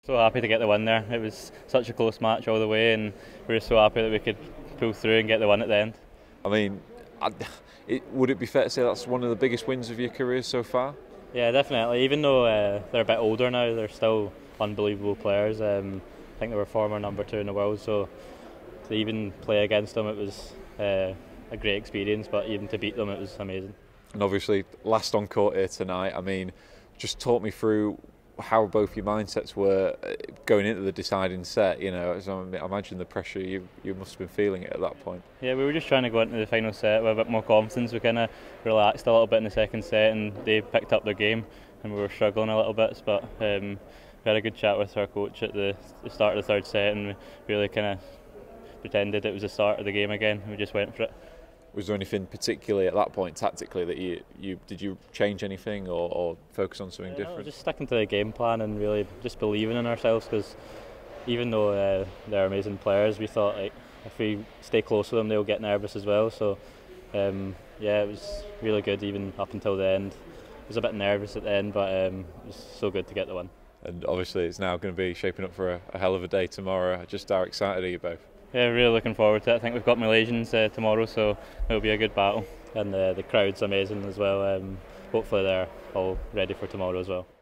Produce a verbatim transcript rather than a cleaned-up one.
So happy to get the win there. It was such a close match all the way, and we were so happy that we could pull through and get the win at the end. I mean, I, it, would it be fair to say that's one of the biggest wins of your career so far? Yeah, definitely. Even though uh, they're a bit older now, they're still unbelievable players. Um, I think they were former number two in the world, so to even play against them, it was uh, a great experience. But even to beat them, it was amazing. And obviously, last on court here tonight. I mean, just talk me through how both your mindsets were going into the deciding set. You know, as I imagine the pressure you you must have been feeling it at that point. Yeah, we were just trying to go into the final set with a bit more confidence. We kind of relaxed a little bit in the second set, and they picked up their game, and we were struggling a little bit. But um, we had a good chat with our coach at the, the start of the third set, and we really kind of pretended it was the start of the game again. And we just went for it. Was there anything particularly at that point tactically that you, you did you change anything or, or focus on something yeah, different? No, just sticking to the game plan and really just believing in ourselves, because even though uh, they're amazing players, we thought like if we stay close with them, they'll get nervous as well. So um, yeah, it was really good even up until the end. I was a bit nervous at the end, but um, it was so good to get the win. And obviously, it's now going to be shaping up for a, a hell of a day tomorrow. Just how excited are you both? Yeah, really looking forward to it. I think we've got Malaysians uh, tomorrow, so it'll be a good battle. And uh, the crowd's amazing as well. Um, hopefully they're all ready for tomorrow as well.